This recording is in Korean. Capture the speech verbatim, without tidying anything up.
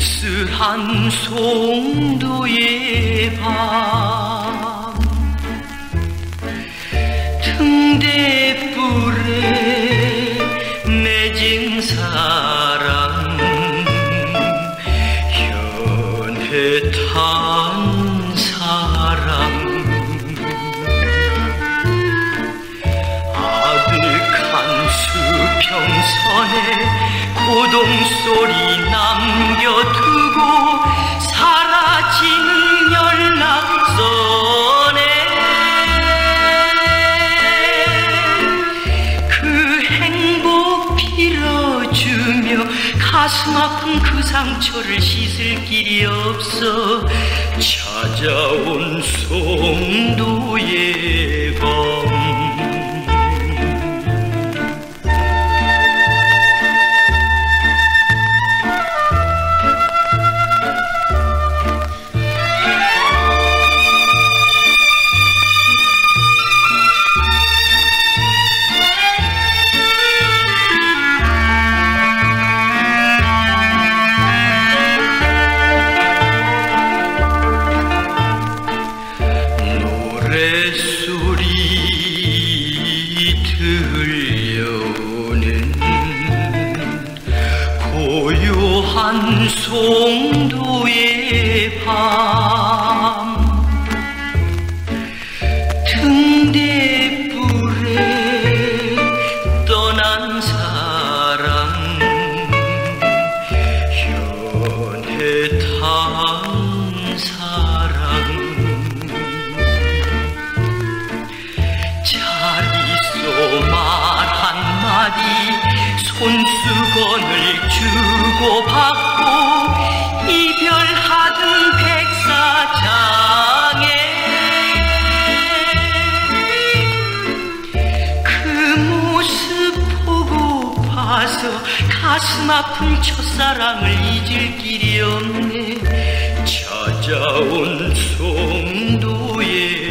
쓸쓸한 송도의 밤 등대불에 맺은 사랑 현해탄 사랑 아득한 수평선에 고동소리 남겨두고 사라지는 연락선에 그 행복 빌어주며 가슴 아픈 그 상처를 씻을 길이 없어 찾아온 송도의 밤 노랫소리 들려오는 고요한 송도의 밤 등대불에 떠난 사랑 현해탄 사랑 잘 있어 말 한마디 손수건을 주고받고 이별하던 백사장에 그 모습 보고 봐서 가슴 아픈 첫사랑을 잊을 길이 없네 찾아온 송도의